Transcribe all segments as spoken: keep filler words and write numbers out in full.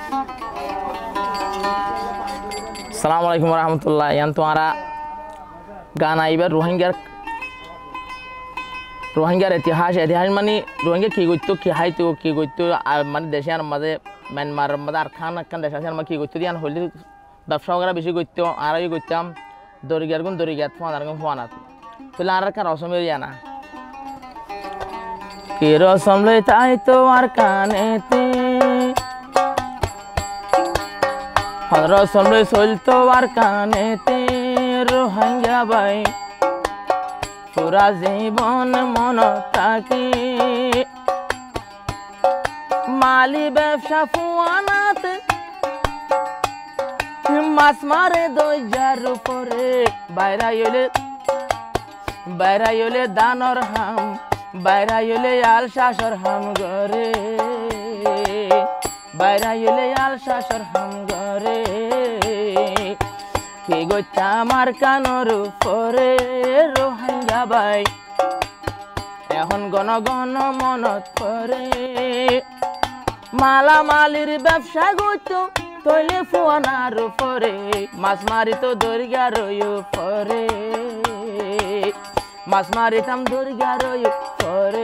আসসালামু আলাইকুম রহমতুল্লাহ। ইয়ান তোমারা গান আইবার রোহিঙ্গার রোহিঙ্গার ইতিহাস ইতিহাস মানে রোহিঙ্গা কি করতো কি হাইতো কি করতো আর মানে দেশে আর মাঝে ম্যানমার মাঝে আরখান একখান দেশ আছে আমার কি করতো দিয়ান হইলে ব্যবসা করা বেশি করতো আর এই করতাম দরিগার গুণ দরিগাত ফোন আর গুণ ফোনাত তাহলে আর কার রসমের জানা কি রসম লই তাই তো আর কানেতে রসম লই চলতো আর কানেতে রোহিঙ্গা বাই পুরা জীবন মন থাকি মালি ব্যবসা ফুয়ানাত মাছ মারে দইজার উপরে বাইরা হইলে বাইরা হইলে দানর হাম বাইরা হইলে আল শাসর হাম গরে বাইরা হইলে আল শাসর হাম গরে কি গইতা আমার কানর উপরে রোহিঙ্গা বাই এখন গণ গণ মনত পরে মালামালির ব্যবসা গইতো তৈলে ফুয়ানার উপরে মাছ মারিত দরিগার উপরে মাছ মারিতাম দরিগার উপরে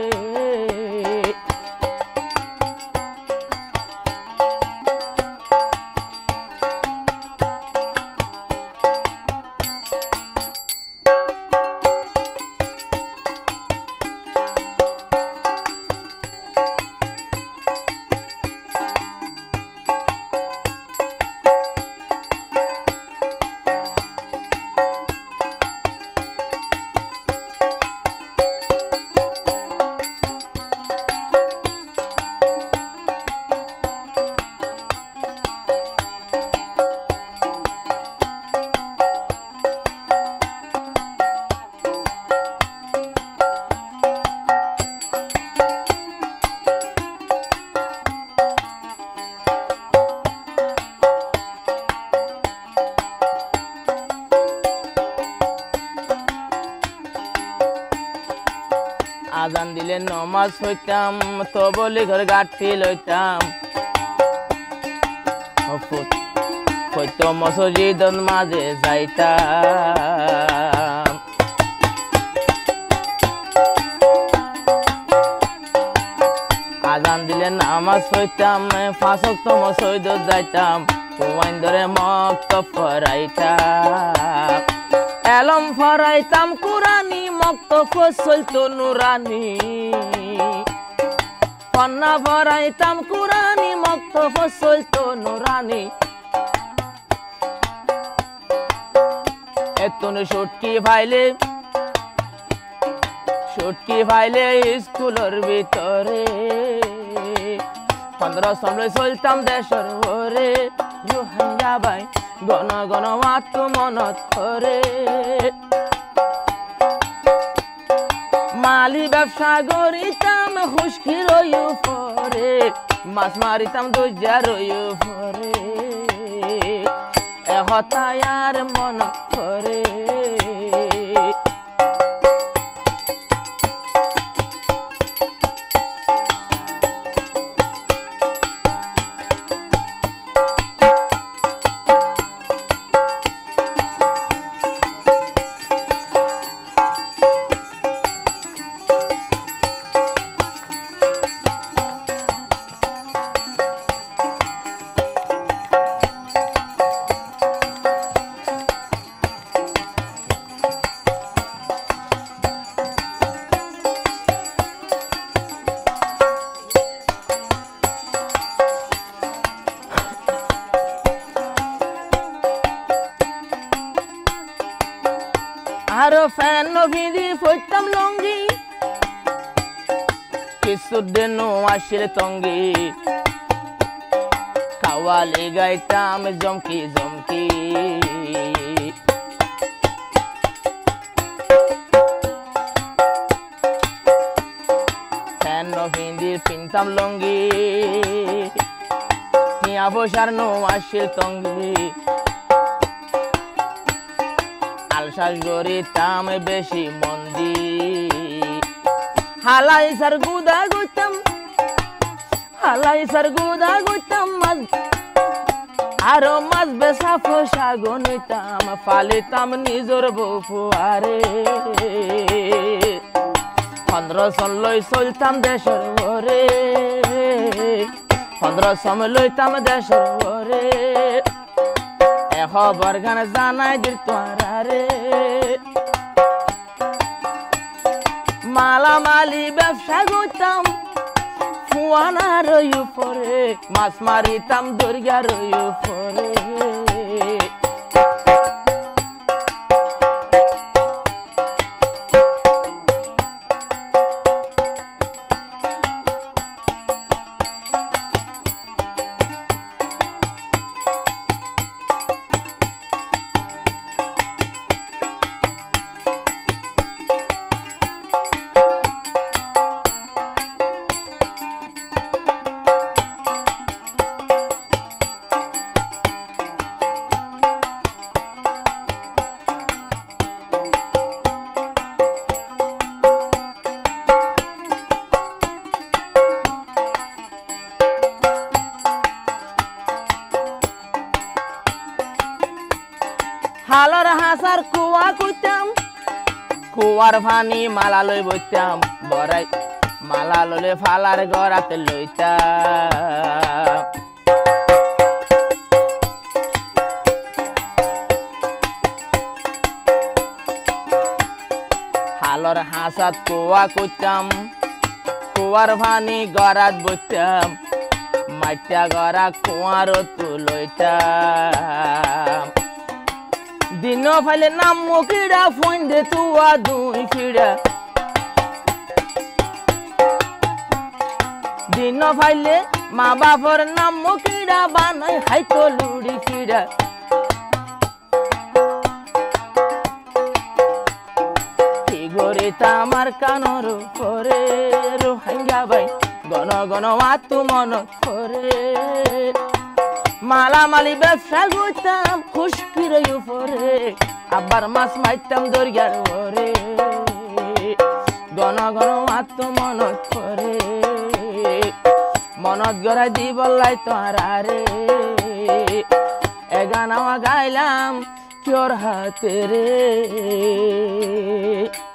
আজান দিলে নমাজ হইতাম তো বলি ঘর গাঠি লইতাম হইতো মসজিদ মাঝে যাইতাম আজান দিলে নামাজ হইতাম ফাঁসক তো মসজিদ যাইতাম তোমায় ধরে মক্ত ফরাইতাম এলম ফরাইতাম কুরানি মক্ত ফসলতো নুরানি পন্না ফরাইতাম কুরানি মক্ত ফসলতো নুরানি এতনে ছুটকি ভাইলে ছুটকি ভাইলে স্কুলের ভিতরে পনেরো সময় চলতাম দেশের ওরে রোহিঙ্গা ভাই গণ গণ মাত মনত করে মালি ব্যবসা গরিতাম হুস্কির উপরে মাছ মারিতাম দইজার উপরে এহতায় আর মনত করে আরো ফ্যান ভিদি ফইতাম লঙ্গি কিছু দিন আসিল তঙ্গি কাওয়ালে গাইতাম জমকি জমকি ফ্যান ভিদি পিনতাম লঙ্গি নিয়া বসার নো আসিল তঙ্গি আলসাস গরিতাম বেশি মন্দি হালাই সার গুদা গুতাম হালাই সার গুদা গুতাম আরো মাছ বেচা পয়সা গনিতাম ফালিতাম নিজর বউ ফুয়ারে পনেরো সন লই চলতাম দেশের ওরে পনেরো সম লইতাম দেশের ওরে এ খবর গান জানাই দিল তোরারে মালামালি ব্যবসা করতাম ফুয়ানা রই উপরে মাছ মারিতাম দরিয়া রই উপরে হালর হাসার কুয়া কইতাম কুয়ার পানি মালা লই বইতাম বড়াই মালা ললে ফালার গড়াতে লইতাম হালর হাসাত কুয়া কইতাম কুয়ার পানি গড়াত বইতাম মাইটা গড়া কুয়ার তু লইতাম দিন ফাইলে নাম মুখিড়া ফোন দে তুয়া দুই ফিড়া দিন ফাইলে মা বাপর নাম মুখিড়া বানাই হাইতো লুড়ি ফিড়া কি গরে তামার কানর করে রোহিঙ্গা ভাই গণ গণ আতু মন করে মালামালি ব্যবসা করতাম খুশকির উপরে আবার মাছ মারতাম দরিয়ার ওরে গণ গণ আত্ম মনত করে মনত গড়াই দি বললাই তোরারে এগানাওয়া গাইলাম তোর হাতে রে।